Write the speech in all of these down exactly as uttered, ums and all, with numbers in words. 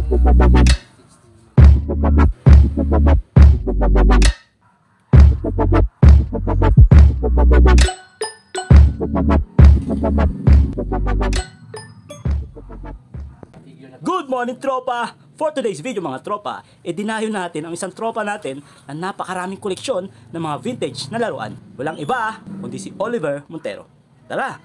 Good morning, tropa! For today's video mga tropa, e dinayo natin ang isang tropa natin na napakaraming koleksyon ng mga vintage na laruan. Walang iba kundi si Oliver Montero. Tara!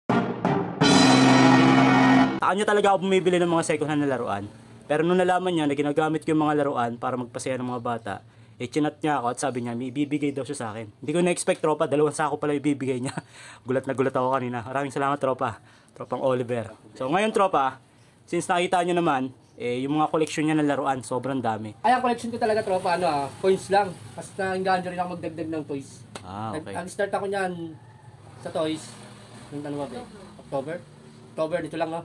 Saan niya talaga ako bumibili ng mga second hand na laruan. Pero nung nalaman niya na ginagamit ko yung mga laruan para magpasaya ng mga bata, eh chinat niya ako at sabi niya may ibibigay daw siya sa akin. Hindi ko na-expect tropa, dalawang sako pala ibibigay niya. Gulat na gulat ako kanina. Maraming salamat tropa. Tropang Oliver. So ngayon tropa, since nakita niyo naman, eh, yung mga koleksyon niya ng laruan, sobrang dami. Ay, ang collection ko talaga, tropa, ano ah, coins lang. Basta hanggang rin ako magdagdag ng toys. Ah, okay. Nag-start ako niyan sa toys. Nung ano ba, October? October, dito lang, no?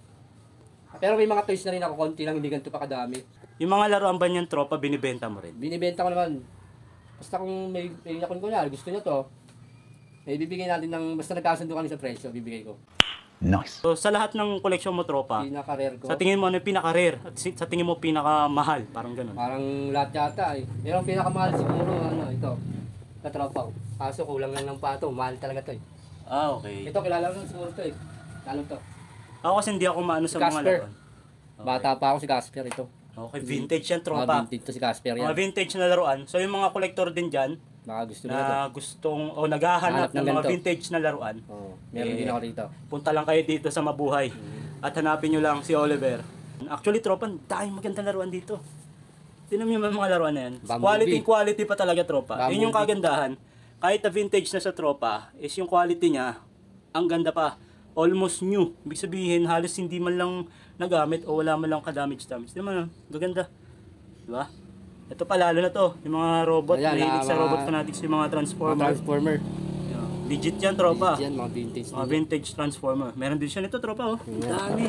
Pero may mga toys na rin ako, konti lang, hindi ganito pa kadami. Yung mga laruan ba niyan, tropa, binibenta mo rin? Binibenta ko naman. Basta kung may, may akong ko na, gusto niyo to, eh, bibigay natin ng, basta nagkasundo kami sa presyo, bibigay ko. Nice. So sa lahat ng koleksyon mo tropa, pinaka-rare ko. Sa tingin mo ano yung pinaka-rare at sa tingin mo pinaka-mahal, parang gano'n. Parang lahat yata eh. Pero ang pinaka-mahal siguro ano ito. Ito tropa. Kaso kulang lang ng pato, mahal talaga to eh. Ah, okay. Ito kilala mo siguro to eh. Lalo to. Ako kasi hindi ako maano sa Casper. mga laruan. Okay. Bata pa ako si Casper ito. Okay, vintage yan tropa. Mga vintage to si Casper yan. Mga vintage na laruan. So yung mga collector din diyan, baka gusto na nila gustong o naghahanap ng, ng mga vintage na laruan. Oo, meron eh, din ako dito. Punta lang kayo dito sa Mabuhay mm-hmm. at hanapin nyo lang si Oliver. Actually, tropa, dahil magandang laruan dito. Tingnan nyo yung mga laruan na yan. Quality, quality pa talaga, tropa. Bumblebee. Yun yung kagandahan. Kahit na vintage na sa tropa, is yung quality niya, ang ganda pa. Almost new. Ibig sabihin, halos hindi man lang nagamit o wala man lang ka-damage-damage. Di man, gaganda. Diba? Ito pa, lalo na to, yung mga robot, mahilig sa robot fanatics, yung mga transformer. Mga transformer. Yeah. Legit yan, tropa. Legit yan, mga vintage. Mga vintage transformer. Meron din siya nito, tropa, oh. Yeah. Dami.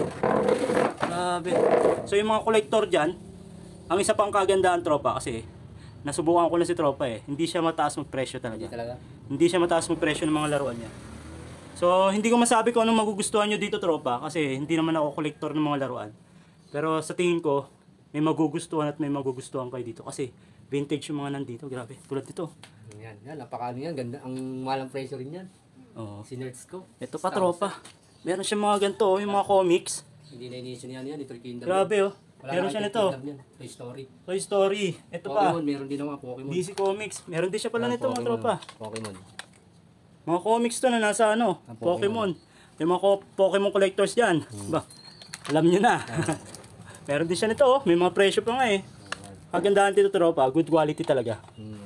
Grabe. So, yung mga collector dyan, ang isa pang kagandahan, tropa, kasi nasubukan ko na si tropa eh. Hindi siya mataas magpresyo talaga. Hindi talaga? Hindi siya mataas magpresyo ng mga laruan niya. So, hindi ko masabi kung anong magugustuhan nyo dito, tropa, kasi hindi naman ako collector ng mga laruan. Pero sa tingin ko, may magugustuhan at may magugustuhan kayo dito kasi vintage yung mga nandito, grabe, tulad nito. Yan, yan, napakaano yan, ganda, ang malang presyo rin yan. Oo. Sinerts ko. Ito pa tropa, meron siya mga ganito, yung mga comics. Hindi na inisyon yan yan, ito yung Kingdom. Grabe oh, wala meron siya nito. Toy Story. Toy Story, ito pa. Pokemon, meron din ako Pokemon. D C Comics, meron din siya pala nito mga tropa. Pokemon. Mga comics to na nasa ano, Pokemon. Pokemon. Yung mga Pokemon collectors dyan, hmm. ba, alam nyo na. Meron din siya nito, oh. May mga presyo pa nga eh. Kagandahan dito tropa, good quality talaga. Hmm.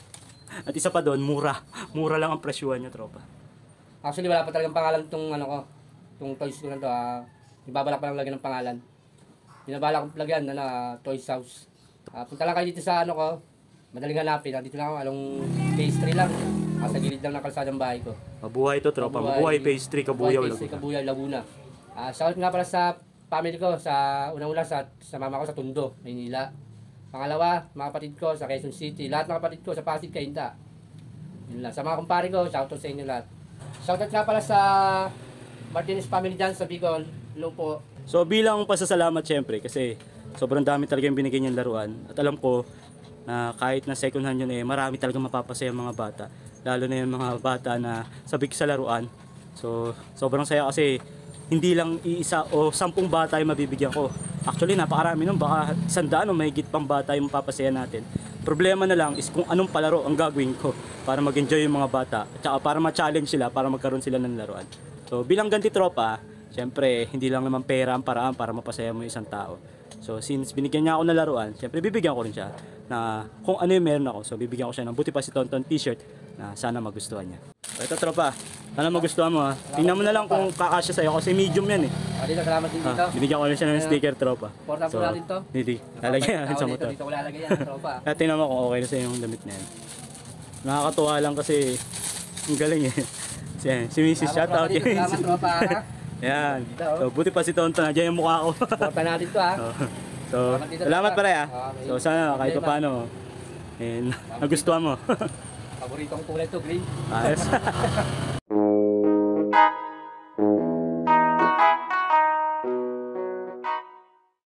At isa pa doon, mura. Mura lang ang presyuhan niya tropa. Actually wala pa talagang pangalan tong ano ko, tong toys ko na to. Uh, ibabalak pa lang lagyan ng pangalan. Binabalak kong lagyan na, na Toys House. Uh, punta lang kayo dito sa ano ko, madaling hanapin. Dito lang ako, along pastry lang. Uh, sa gilid lang ng kalsadang bahay ko. Mabuhay to tropa, mabuhay, mabuhay pastry, Kabuyaw, Laguna. Pastry, Kabuyaw, Laguna. Uh, shout nga pala sa family ko, sa unang-una sa, sa mama ko sa Tondo, Maynila. Pangalawa, mga kapatid ko sa Quezon City. Lahat ng kapatid ko sa Pasig, Cainta. Yun lang. Sa mga kumpare ko, shoutout sa inyo lahat. Shoutout nga pala sa Martinez family dyan sa Bicol. Hello po. So bilang pasasalamat syempre kasi sobrang dami talaga yung binigay niyang laruan. At alam ko na kahit na second hand yun eh, marami talaga mapapasaya mga bata. Lalo na yung mga bata na sabik sa laruan. So sobrang saya kasi hindi lang iisa o sampung bata yung mabibigyan ko. Actually, napakarami nun. Baka sandaan o mahigit pang bata yung mapapasaya natin. Problema na lang is kung anong palaro ang gagawin ko para mag-enjoy yung mga bata. At saka para ma-challenge sila, para magkaroon sila ng laruan. So, bilang ganti tropa, syempre, hindi lang naman pera ang paraan para mapasaya mo isang tao. So, since binigyan niya ako ng laruan, syempre, bibigyan ko rin siya na kung ano yung meron ako. So, bibigyan ko siya ng Buti Pa Si Tonton t-shirt na sana magustuhan niya. So, ito tropa, sana magustuhan mo ha. Tingnan mo na lang kung kakasya sa'yo kasi medium yan eh. Ah, dito, salamat din dito. Ah, binigyan ko rin siya ng sticker tropa. Porta po natin to. Hindi, lalagyan natin sa motor. Dito ko lalagay yan, tropa. Kaya tingnan mo kung okay na sa'yo yung damit na yan. Nakakatuwa lang kasi ang galing eh. Si, si Missus shoutout yun. Salamat tropa. Yan. So, buti pa si Tonton, nandiyan yung mukha ko. Porta natin to ha. So, salamat pare ha. So, sana kahit pa paano, eh, nagustuhan mo. Paborito kong kulay to, green. Ayos.